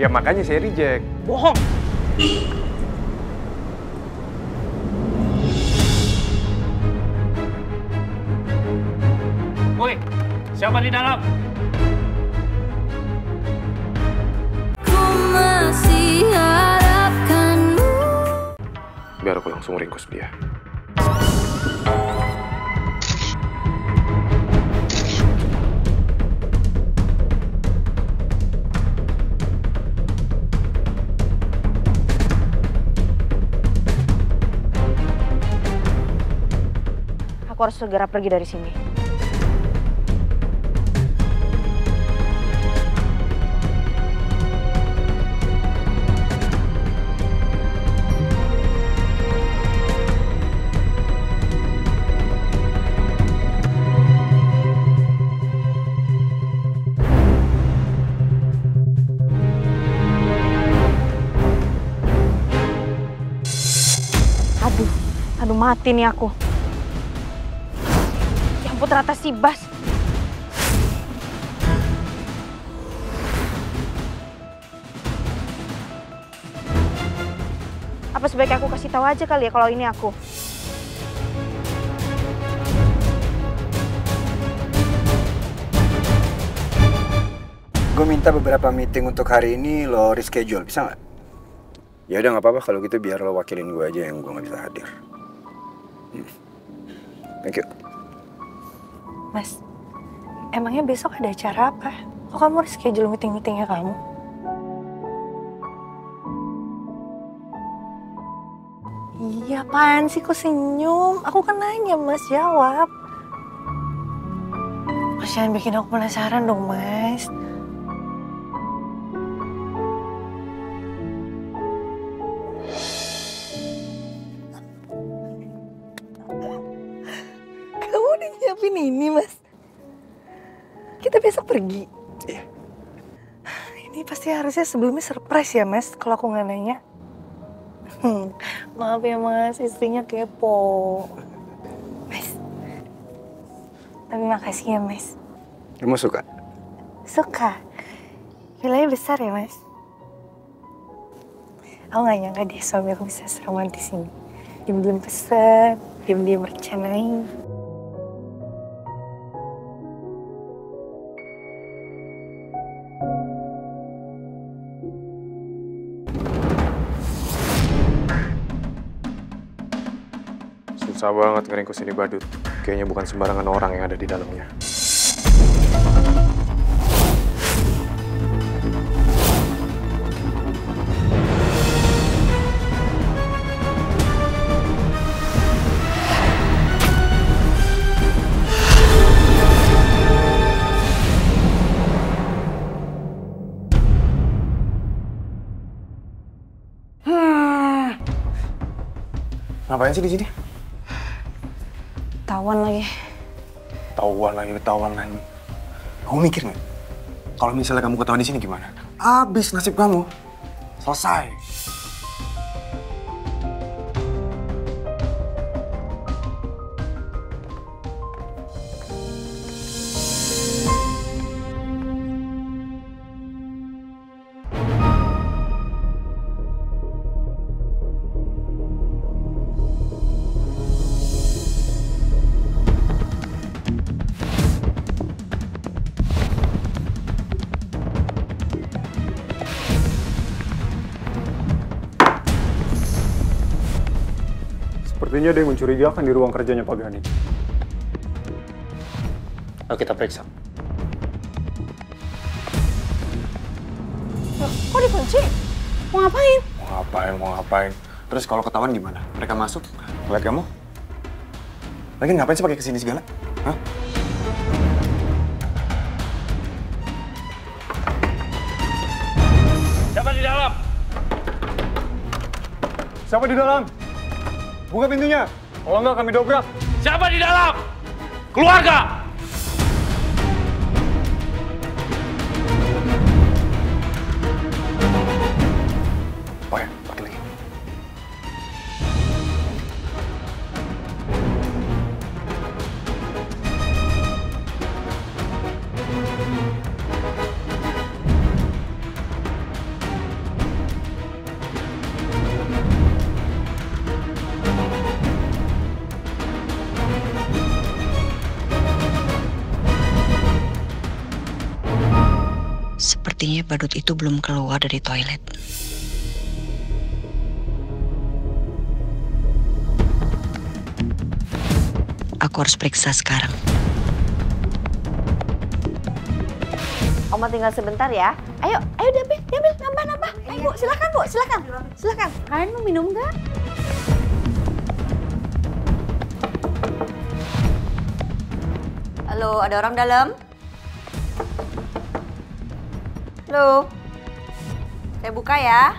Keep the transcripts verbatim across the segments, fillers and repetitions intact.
Ya makanya saya reject. Bohong. Woi, siapa di dalam? Ku masih harapkanmu. Biar aku langsung ringkus dia. Aku harus segera pergi dari sini. Aduh, aduh mati nih aku. Ternyata si Bas. Apa sebaiknya aku kasih tahu aja kali ya kalau ini aku? Gue minta beberapa meeting untuk hari ini lo reschedule, bisa nggak? Ya udah nggak apa-apa kalau gitu, biar lo wakilin gue aja yang gue nggak bisa hadir. Hmm. Thank you. Mas, emangnya besok ada acara apa? Kok kamu reschedule meeting-meetingnya kamu? Iya, apaan sih kok senyum? Aku kan nanya, Mas, jawab. Mas, jangan bikin aku penasaran dong, Mas. Kamu udah nyiapin ini, Mas? Kita besok pergi? Iya. Ini pasti harusnya sebelumnya surprise ya, Mas, kalau aku nggak nanya. Hmm, maaf ya, Mas, istrinya kepo. Mas, tapi makasih ya, Mas. Kamu suka? Suka. Vilanya besar ya, Mas? Aku nggak nyangka deh suami aku bisa seromantis ini. Diam-diam pesen, diam-diam rencanain. Susah banget ngeringkus ini badut. Kayaknya bukan sembarangan orang yang ada di dalamnya. Hmm. Ngapain sih di sini? Tawan lagi. Ketahuan lagi, ketahuan lagi. Kamu mikir nggak? Kalau misalnya kamu ketahuan di sini gimana? Habis nasib kamu. Selesai. Sepertinya ada yang mencurigakan di ruang kerjanya Pak Gani. Ayo kita periksa. Loh, kok dikunci? Mau ngapain? Mau ngapain, mau ngapain. Terus kalau ketahuan gimana? Mereka masuk, ngeliat kamu? Lagi ngapain sih pakai kesini segala? Hah? Siapa di dalam? Siapa di dalam? Buka pintunya. Kalau nggak kami dobrak. Siapa di dalam? Keluarga! Oh ya, pakai lagi. Sepertinya badut itu belum keluar dari toilet. Aku harus periksa sekarang. Oma tinggal sebentar ya. Ayo, ayo diambil, diambil, nambah, nambah. Ayo Bu, silakan Bu, silakan, silakan. Kalian mau minum nggak? Halo, ada orang dalam? Halo, saya buka ya.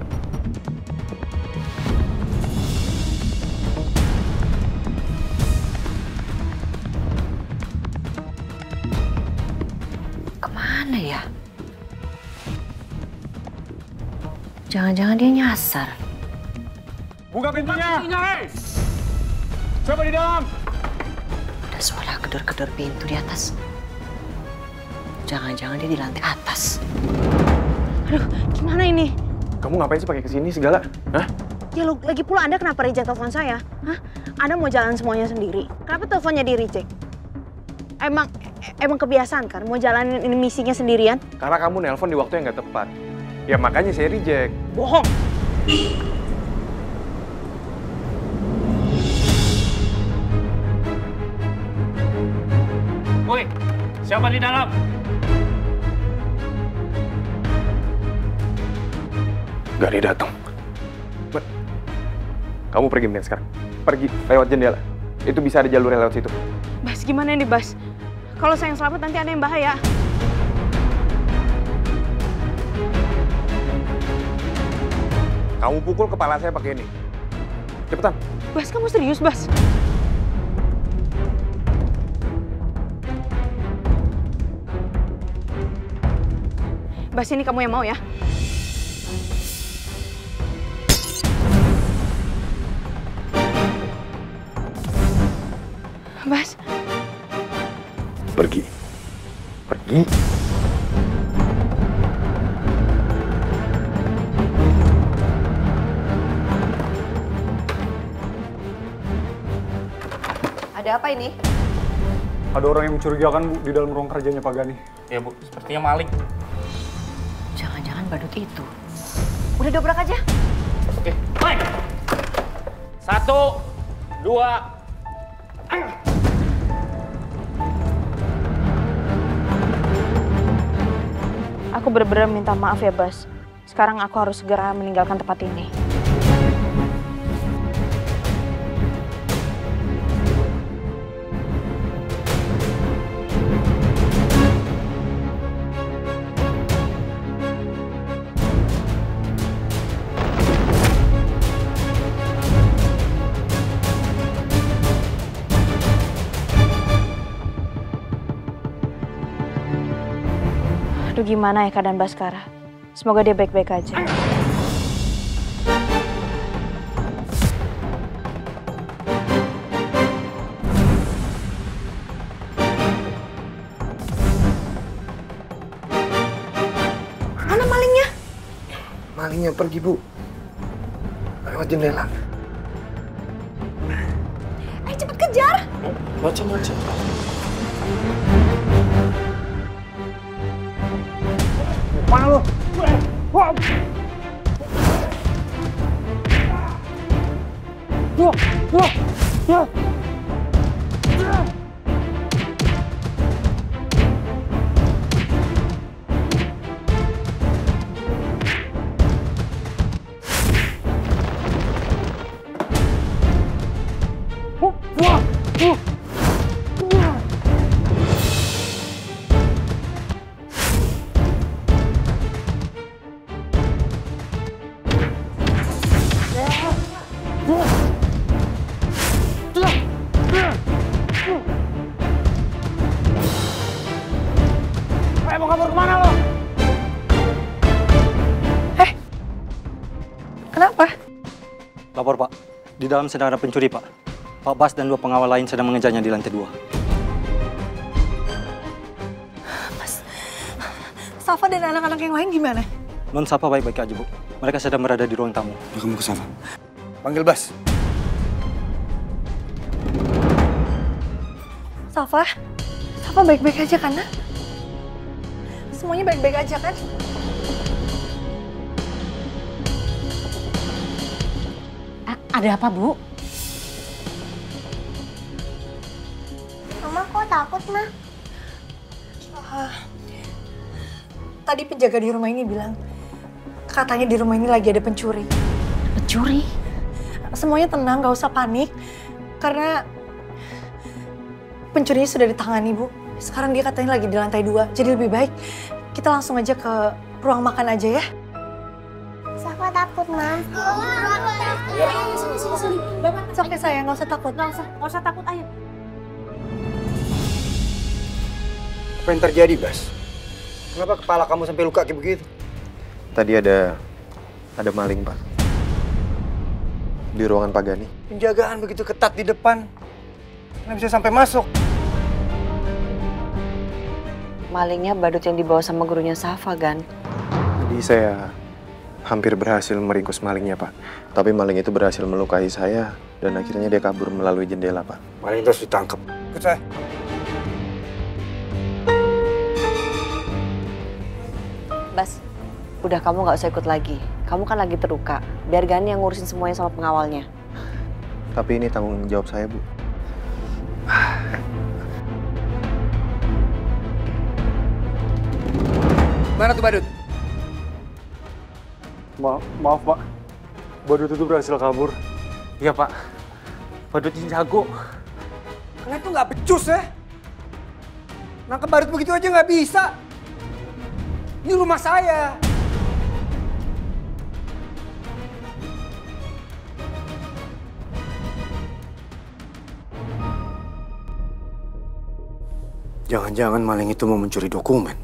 Kemana ya? Jangan-jangan dia nyasar. Buka pintunya! Siapa di dalam? Ada suara gedor-gedor pintu di atas. Jangan-jangan dia di lantai atas. Aduh, gimana ini? Kamu ngapain sih pakai kesini segala? Hah? Ya lu, lagi pula Anda kenapa reject telepon saya? Hah? Anda mau jalan semuanya sendiri. Kenapa teleponnya di reject? Emang emang kebiasaan kan mau jalanin ini misinya sendirian? Karena kamu nelpon di waktu yang nggak tepat. Ya makanya saya reject. Bohong. Woi, siapa di dalam? Gak ada datang. Kamu pergi mending sekarang. Pergi lewat jendela. Itu bisa ada jalurnya lewat situ. Bas, gimana nih Bas? Kalau saya yang selamat nanti ada yang bahaya. Kamu pukul kepala saya pakai ini. Cepetan. Bas, kamu serius Bas? Bas, ini kamu yang mau ya? Bas. Pergi. Pergi. Ada apa ini? Ada orang yang mencurigakan, Bu, di dalam ruang kerjanya Pak Gani. Ya Bu, sepertinya maling. Jangan-jangan badut itu. Udah dobrak aja. Oke, baik. Satu, dua, Aku benar-benar minta maaf ya Bas. Sekarang aku harus segera meninggalkan tempat ini. Aduh, gimana ya keadaan Baskara? Semoga dia baik-baik aja. Mana malingnya? Malingnya pergi, Bu. Lewat jendela. Ayo cepet kejar. Macam-macam. mana lu? Wah. Wah, wah, wah. Mau kabur kemana lo? Eh, kenapa? Lapor, Pak. Di dalam sedang ada pencuri, Pak. Pak Bas dan dua pengawal lain sedang mengejarnya di lantai dua. Mas, Safa dan anak-anak yang lain gimana? Non Safa baik-baik aja, Bu. Mereka sedang berada di ruang tamu. Ya, kamu ke sana. Panggil Bas. Safa? Safa baik-baik aja kan, Nak? semuanya baik-baik aja kan? A- ada apa, Bu? Mama kok takut, Ma? Uh, tadi penjaga di rumah ini bilang, katanya di rumah ini lagi ada pencuri. Pencuri? Semuanya tenang, gak usah panik. Karena pencurinya sudah ditangani, Bu. Sekarang dia katanya lagi di lantai dua. Jadi lebih baik kita langsung aja ke ruang makan aja ya. Safa takut, Ma. Sini, sini, sini. Oke sayang, gak usah takut. Nggak usah, nggak usah takut, ayo. Apa yang terjadi, Bas? Kenapa kepala kamu sampai luka kayak begitu? Tadi ada ada maling, Pak. Di ruangan Pak Gani. Penjagaan begitu ketat di depan. Nggak bisa sampai masuk. Malingnya badut yang dibawa sama gurunya Safa, Gan. Jadi saya hampir berhasil meringkus malingnya, Pak. Tapi maling itu berhasil melukai saya dan akhirnya dia kabur melalui jendela, Pak. Maling terus ditangkap. Ikut saya. Bas, udah kamu nggak usah ikut lagi. Kamu kan lagi terluka. Biar Gani yang ngurusin semuanya sama pengawalnya. Tapi ini tanggung jawab saya, Bu. Mana tuh badut? Ma maaf, Pak. Badut itu berhasil kabur. Iya, Pak. Badutnya jago. Kalian tuh nggak becus ya? Nangkep badut begitu aja nggak bisa. Ini rumah saya. Jangan-jangan maling itu mau mencuri dokumen.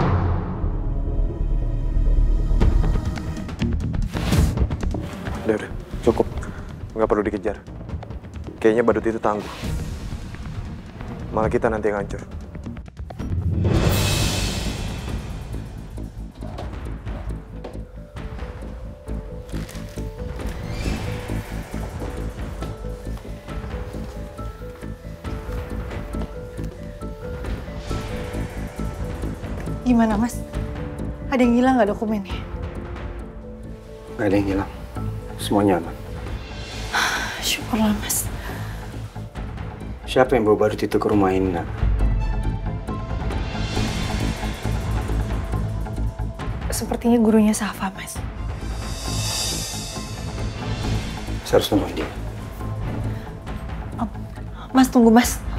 Udah, udah. Cukup. Nggak perlu dikejar. Kayaknya badut itu tangguh. Malah kita nanti yang hancur. Gimana, Mas? Ada yang hilang nggak dokumennya? Nggak ada yang hilang. Semuanya aman. Syukurlah, Mas. Siapa yang bawa badut itu ke rumah ini, Nak? Sepertinya gurunya Safa, Mas. Saya harus nemuin dia. Mas, tunggu, Mas.